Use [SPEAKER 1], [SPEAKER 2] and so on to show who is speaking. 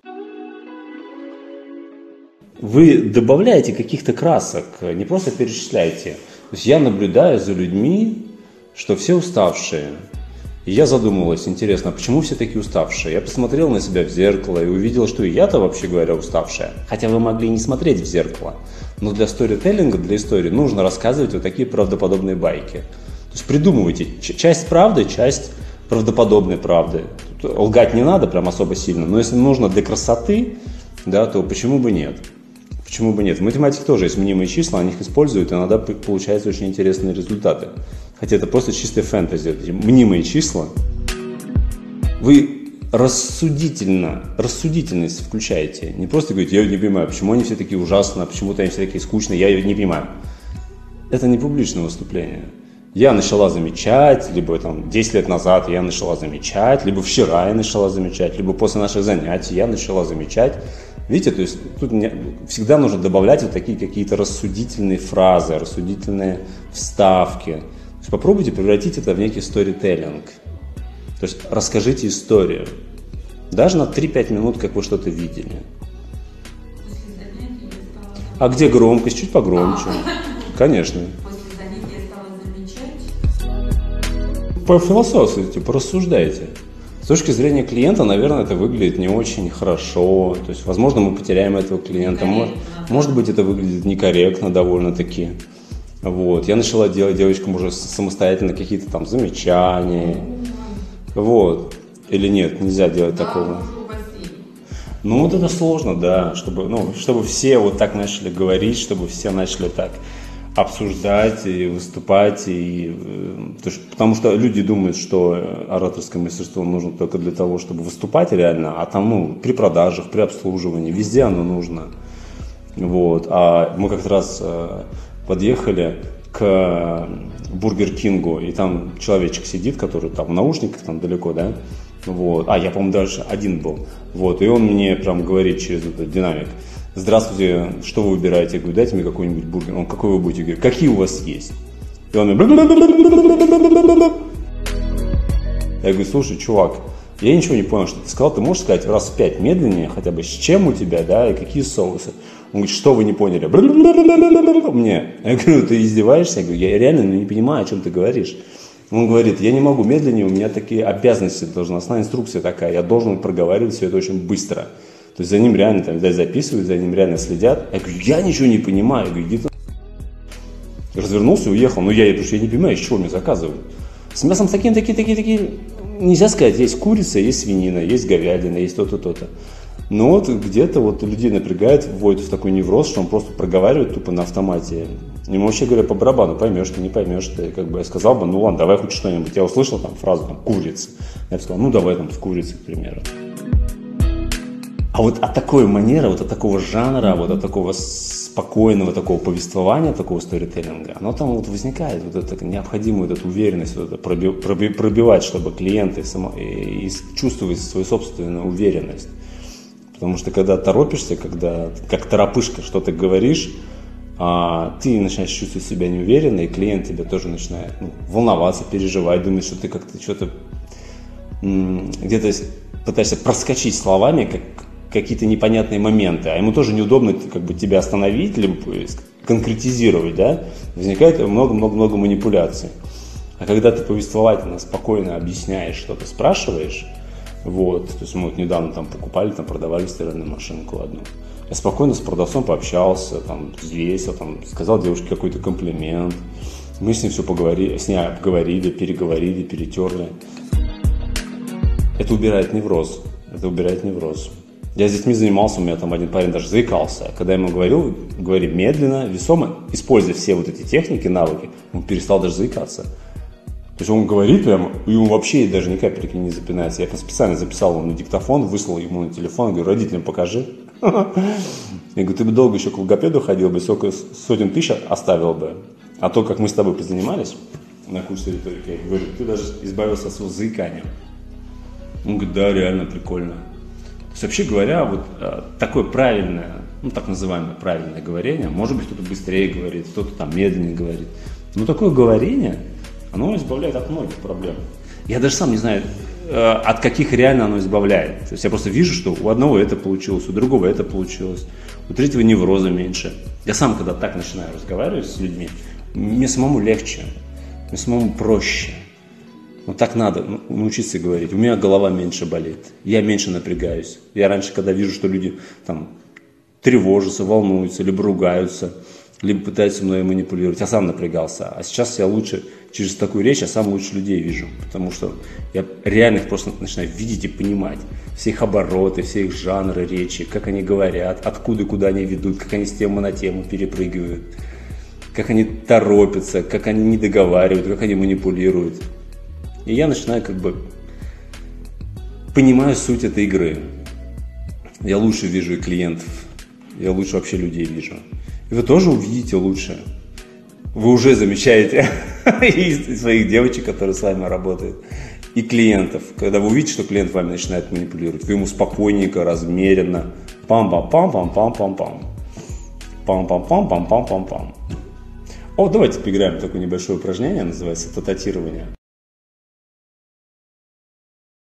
[SPEAKER 1] Вы добавляете каких-то красок, не просто перечисляете. То есть я наблюдаю за людьми, что все уставшие. И я задумалась, интересно, а почему все такие уставшие? Я посмотрел на себя в зеркало и увидел, что и я-то, вообще говоря, уставшая. Хотя вы могли не смотреть в зеркало. Но для сторителлинга, для истории нужно рассказывать вот такие правдоподобные байки. То есть придумывайте часть правды, часть правдоподобной правды. Тут лгать не надо прям особо сильно, но если нужно для красоты, да, то почему бы нет? Почему бы нет? В математике тоже есть мнимые числа, они их используют, и иногда получаются очень интересные результаты. Хотя это просто чистая фэнтези, эти мнимые числа. Вы рассудительность включаете. Не просто говорите, я не понимаю, почему они все такие ужасные, почему-то они все такие скучные, я не понимаю. Это не публичное выступление. Я начала замечать, либо там 10 лет назад я начала замечать, либо вчера я начала замечать, либо после наших занятий я начала замечать. Видите, то есть тут всегда нужно добавлять вот такие какие-то рассудительные фразы, рассудительные вставки. То есть попробуйте превратить это в некий сторителлинг. То есть расскажите историю. Даже на 3-5 минут, как вы что-то видели. А где громкость? Чуть погромче. Конечно. Пофилософствуйте, порассуждайте. С точки зрения клиента, наверное, это выглядит не очень хорошо. То есть, возможно, мы потеряем этого клиента. Может быть, это выглядит некорректно довольно-таки. Вот. Я начала делать девочкам уже самостоятельно какие-то там замечания. Вот. Или нет, нельзя делать такого. Ну, вот это сложно, да. Чтобы все вот так начали говорить, чтобы все начали так обсуждать и выступать, потому что люди думают, что ораторское мастерство нужно только для того, чтобы выступать реально, а там, при продажах, при обслуживании, везде оно нужно. Вот. А мы как-то раз подъехали к Бургер Кингу, и там человечек сидит, который там в наушниках, там далеко, да? Вот. Я, по-моему, даже один был. Вот. И он мне прям говорит через этот динамик: здравствуйте, что вы выбираете? Я говорю, дайте мне какой-нибудь бургер. Он, какой вы будете? Я говорю, какие у вас есть? И он мне... Я говорю, слушай, чувак, я ничего не понял, что ты сказал. Ты можешь сказать раз в 5 медленнее хотя бы, с чем у тебя, да, и какие соусы? Он говорит, что вы не поняли? Мне. Я говорю, ты издеваешься? Я говорю, я реально не понимаю, о чем ты говоришь. Он говорит, я не могу медленнее, у меня такие обязанности, должностная инструкция такая, я должен проговаривать все это очень быстро. То есть за ним реально там, видать, записывают, за ним реально следят. Я говорю, я ничего не понимаю. Я говорю, иди ты. Развернулся и уехал. Потому что я не понимаю, из чего мне заказывают. С мясом такие. Нельзя сказать, есть курица, есть свинина, есть говядина, есть то-то, то-то. Но вот где-то вот людей напрягает, вводит в такой невроз, что он просто проговаривает тупо на автомате. Ему вообще говоря по барабану, поймешь ты, не поймешь ты. Как бы я сказал бы, ну ладно, давай хоть что-нибудь. Я услышал там фразу, там, курица. Я бы сказал, ну давай там с курицей, к примеру. А вот от такой манеры, вот от такого жанра, вот от такого спокойного такого повествования, такого сторителлинга, оно там вот возникает, вот эта необходимая вот эта уверенность, вот это пробивать, чтобы клиенты чувствовали свою собственную уверенность. Потому что когда торопишься, когда как торопышка что-то говоришь, ты начинаешь чувствовать себя неуверенно, и клиент тебя тоже начинает волноваться, переживать, думать, что ты как-то что-то где-то пытаешься проскочить словами, какие-то непонятные моменты, а ему тоже неудобно как бы тебя остановить, либо конкретизировать, да, возникает много-много-много манипуляций. А когда ты повествовательно, спокойно объясняешь что-то, спрашиваешь, вот, то есть мы вот недавно там покупали, там продавали стиральную машинку одну. Я спокойно с продавцом пообщался, там, взвесил, там, сказал девушке какой-то комплимент. Мы с ней все поговорили, переговорили, перетерли. Это убирает невроз. Я с детьми занимался, у меня там один парень даже заикался. Когда я ему говори медленно, весомо, используя все вот эти техники, навыки, он перестал даже заикаться. То есть он говорит прямо, и он вообще даже ни капельки не запинается. Я специально записал его на диктофон, выслал ему на телефон, говорю, родителям покажи. Я говорю, ты бы долго еще к логопеду ходил бы, сколько сотен тысяч оставил бы. А то, как мы с тобой позанимались на курсе риторики, я говорю, ты даже избавился от своего заикания. Он говорит, да, реально прикольно. То есть, вообще говоря, вот такое правильное, так называемое правильное говорение, может быть, кто-то быстрее говорит, кто-то там медленнее говорит, но такое говорение, оно избавляет от многих проблем. Я даже сам не знаю, от каких реально оно избавляет. То есть я просто вижу, что у одного это получилось, у другого это получилось, у третьего невроза меньше. Я сам, когда так начинаю разговаривать с людьми, мне самому легче, мне самому проще. Вот так надо научиться говорить. У меня голова меньше болит, я меньше напрягаюсь. Я раньше, когда вижу, что люди там тревожатся, волнуются, либо ругаются, либо пытаются мной манипулировать, я сам напрягался. А сейчас я лучше, через такую речь, я сам лучше людей вижу. Потому что я реально их просто начинаю видеть и понимать. Все их обороты, все их жанры речи, как они говорят, откуда и куда они ведут, как они с темы на тему перепрыгивают, как они торопятся, как они не договаривают, как они манипулируют. И я начинаю понимаю суть этой игры. Я лучше вижу и клиентов, я лучше вообще людей вижу. И вы тоже увидите лучше. Вы уже замечаете и своих девочек, которые с вами работают, и клиентов. Когда вы увидите, что клиент вами начинает манипулировать, вы ему спокойненько, размеренно. Пам-пам-пам-пам-пам-пам-пам. Пам-пам-пам-пам-пам-пам-пам. Давайте поиграем в такое небольшое упражнение, называется тататирование.